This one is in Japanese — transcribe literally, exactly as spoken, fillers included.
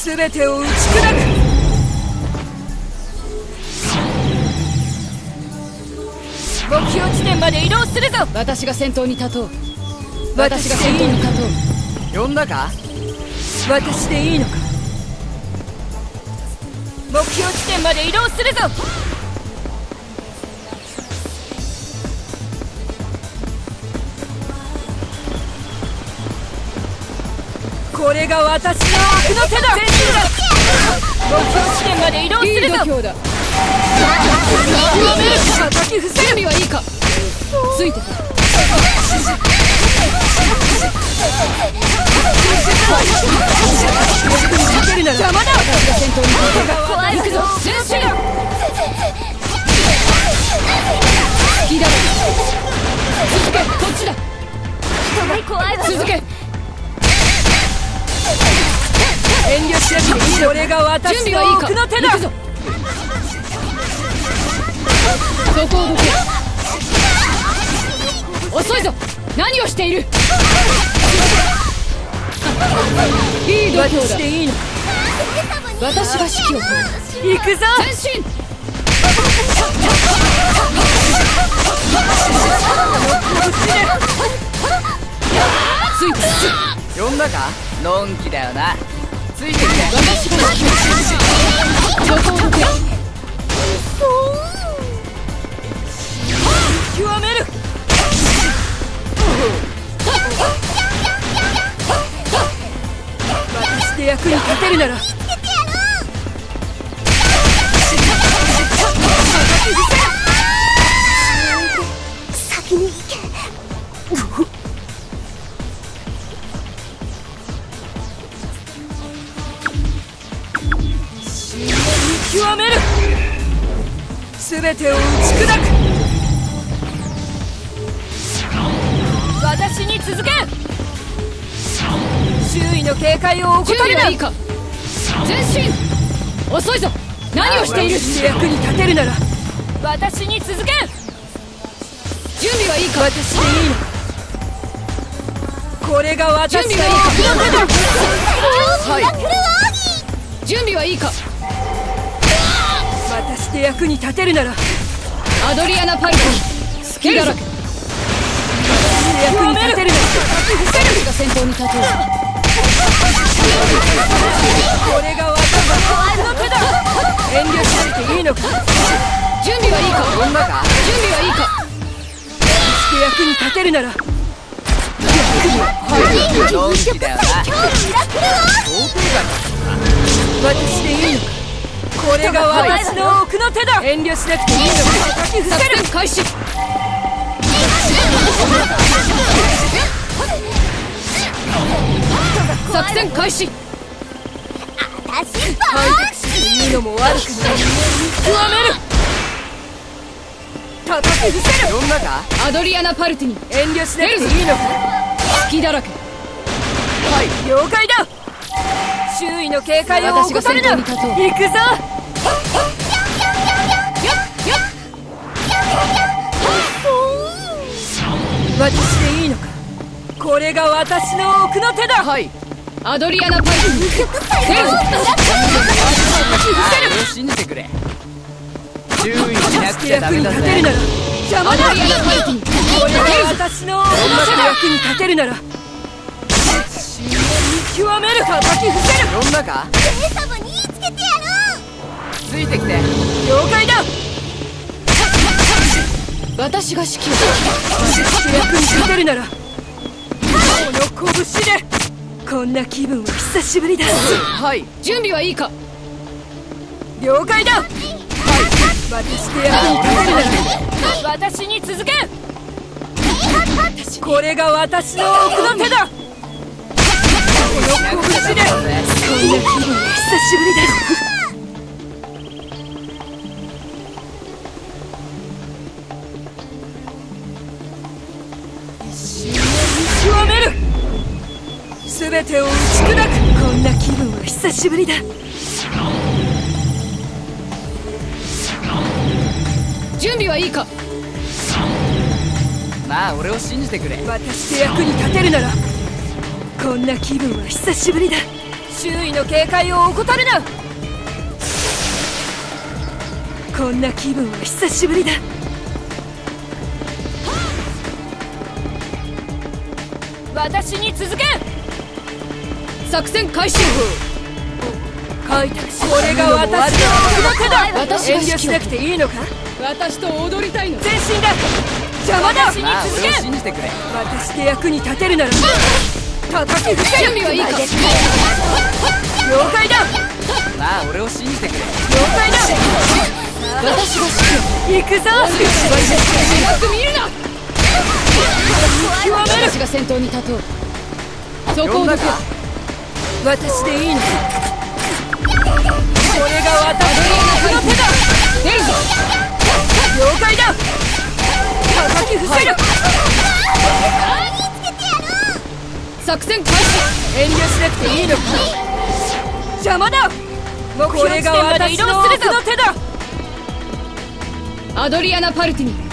全てを打ち砕く。目標地点まで移動するぞ。 私が先頭に立とう。私が先頭に立とう。 呼んだか。 私でいいのか。目標地点まで移動するぞ。これが私の奥の手だ。全力だ。目標地点まで移動するぞ。 いい度胸だ。 叩き伏せる。 準備はいいか。ついてくる。 邪魔だ。 私が先頭に立とう。 行くぞ。 前進だ。好きだろ。続け。こっちだ。続け。 遠慮しなくていい。これが私の奥の手だ。 行くぞ。そこをどけ。遅いぞ。何をしている。いい度胸だ。 私でいいの。 私が指揮を執る。 行くぞ。 前進。ついて。 呼んだか。のんきだよな。ついてきて。 私が指揮を執る。そこをどけ。 極める。私で役に立てるなら。 先に行け。 極める。全てを打ち砕く。私に続け。周囲の警戒を怠準備るな。 はいいか。前進。遅いぞ。何をしている。 私で役に立てるなら。私に続け。 準備はいいか。 私でいいのか。これが私の準備はいいか。 はい。 準備はいいか。 私で役に立てるなら。 アドリアナ・パルコン。スキルだらけ。 役に立てるなら。 私が先頭に立とう。 これが私の手だ。遠慮しなくていいのか。 準備はいいか。 呼んだか。 準備はいいか。 私で役に立てるなら。 のんきだよな。 私でいいのか。これが私の奥の手だ。遠慮しなくていいのか。叩き伏作せる。 戦開始。作戦開始。 私開拓していいのも悪くない。極める。叩き伏せる。 呼んだか。 アドリアナ・パルティニ。 遠慮しなくていいのか。 隙だらけ。 了解だ。周囲の警戒を私が怠るな。 先頭に立とう。 行くぞ。私でいいのか。これが私の奥の手だ。 はい。 アドリアナ・パルティニ。出るぞ。 俺を信じてくれ。注意しなくちゃダメだぜ。 邪魔だ。 アドリアナ・パルティニ。 これが私の奥の手だ。役に立てるなら。極める。叩き伏せる。 呼んだか。 レイサムにつけてやろう。 ついてきて。 了解だ。 私が指揮を私で役に立てるなら。この拳で。こんな気分は久しぶりだ。 はい。 準備はいいか。 了解だ。私で役に立てるなら。私に続け。これが私の奥の手だ。この拳で。こんな気分は久しぶりだ。極める。全てを打ち砕く。こんな気分は久しぶりだ。 準備はいいか。 まあ俺を信じてくれ。 私で役に立てるなら。こんな気分は久しぶりだ。 周囲の警戒を怠るな。こんな気分は久しぶりだ。私に続け。 作戦開始。 開拓し、これが私の奥の手だ。 私が遠慮しなくていいのか。 私と踊りたいの。 前進だ。邪魔だ。私にまあ続け。 俺を信じてくれ。 私で役に立てるなら叩き伏せる。 準備はいいか。 了解だ。 まあ俺を信じてくれ。 了解だ。 私が指揮を。 行くぞ。 甘く見るな。 極める。 私が先頭に立とう。そこをどけ。 呼んだか。 私でいいのか。これが私の奥の手だ。 出るぞ。 了解だ。叩き伏せる。 作戦開始。 遠慮しなくていいのか。邪魔だ。これが私の奥の手だ。 アドリアナ・パルティニ。